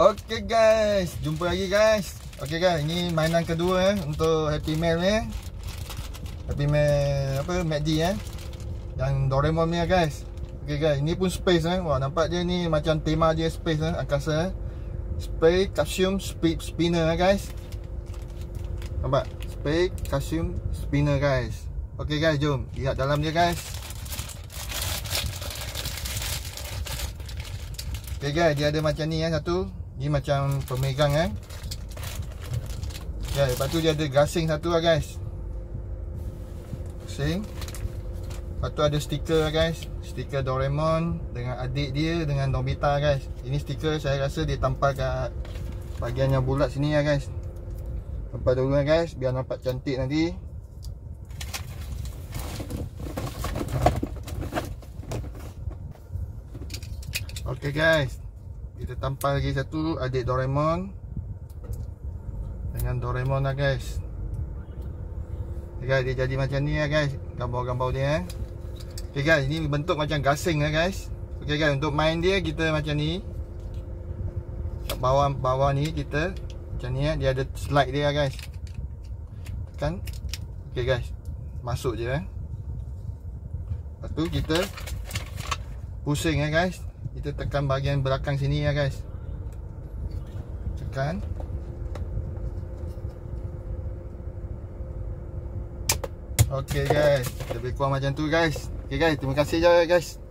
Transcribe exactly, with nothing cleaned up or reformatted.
Okey guys, jumpa lagi guys. Okey guys, ini mainan kedua eh, untuk Happy Meal ni. Happy Meal apa McD eh. Yang Doraemon ni guys. Okey guys, ini pun space eh. Wah, nampak dia ni macam tema dia space eh, angkasa eh. Space Calcium Speed Spinner eh, guys. Nampak? Space Calcium Spinner guys. Okey guys, jom lihat dalam dia guys. Okey guys, dia ada macam ni eh satu. Ni macam pemegang eh. Ya, lepas tu dia ada gasing satu lah guys. Gasing. Lepas tu ada stiker lah guys. Stiker Doraemon dengan adik dia dengan Nobita guys. Ini stiker saya rasa dia tampal kat bahagian yang bulat sini lah guys. Tampal dulu lah guys biar nampak cantik nanti. Okey guys, kita tampal lagi satu adik Doraemon dengan Doraemon lah guys. Okay guys, dia jadi macam ni lah guys, gambar-gambar dia eh. Okay guys, ini bentuk macam gasing lah guys. Okay guys, untuk main dia kita macam ni. Kat bawah-bawah ni kita macam ni eh. Dia ada slide dia lah guys. Tekan. Okay guys, masuk je eh. Lepas tu kita pusing eh guys. Kita tekan bahagian belakang sini ya guys. Tekan. Okey guys, lebih kurang macam tu guys. Okey guys, terima kasih je guys.